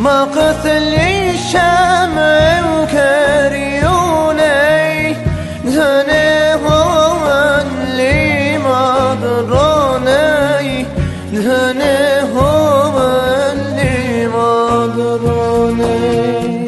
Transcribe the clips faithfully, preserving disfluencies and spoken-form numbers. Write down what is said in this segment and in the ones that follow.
ما قتلي شمع وكريوني دهني هو اللي ما ضروني دهني هو اللي ما ضروني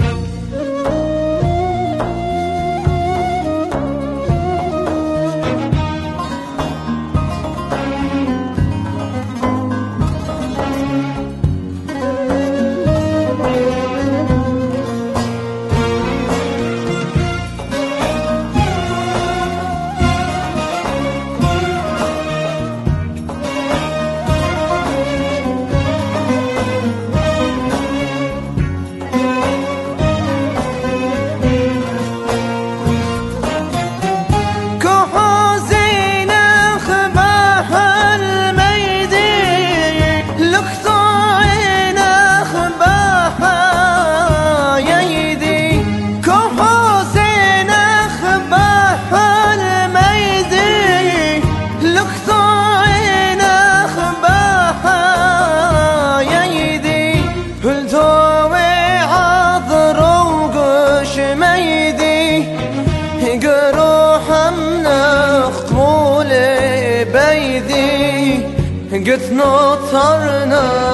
قد نطر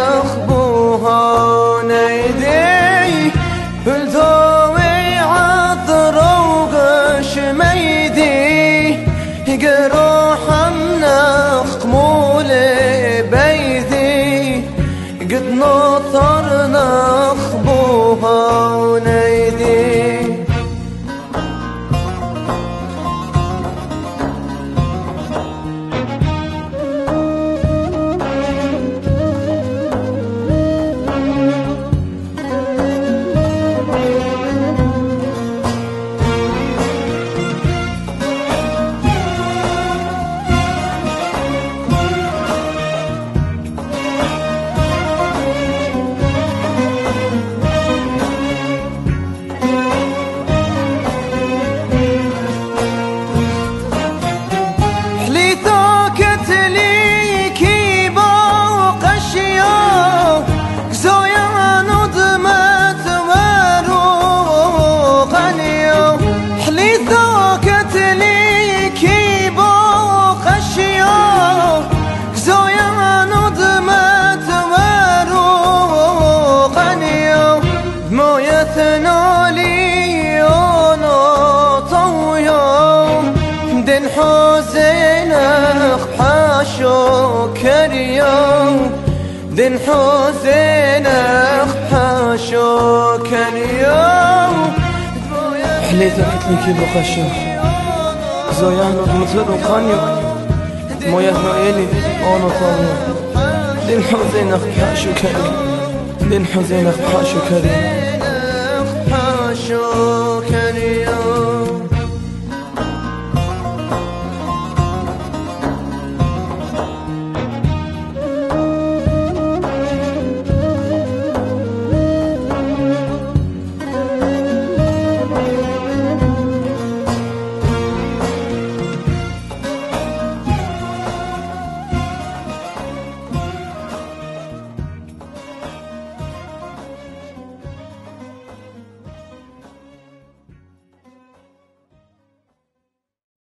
نخبوها نيدي بالضوي عطر وغش ميدي قروح نخمول بيدي قد نطر نخبوها نيدي دن حزين اخحاشو كريو دن حزين اخحاشو كريو حليتك تلكي بقشو زويان مطلب قانيو مويا نويلي اونو طاويو دن حزين اخحاشو كريو دن حزين اخحاشو كريو